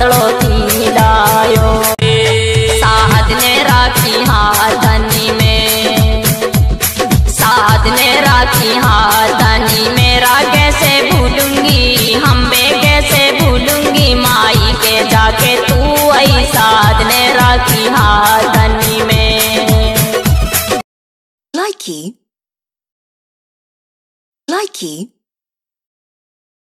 बदलो थी लायो। साहद ने राखी हाथनी में, साहद ने राखी हाथनी मेरा कैसे भूलूंगी, हम मैं कैसे भूलूंगी माई के जाके तू आई साहद ने राखी हाथनी में। Likey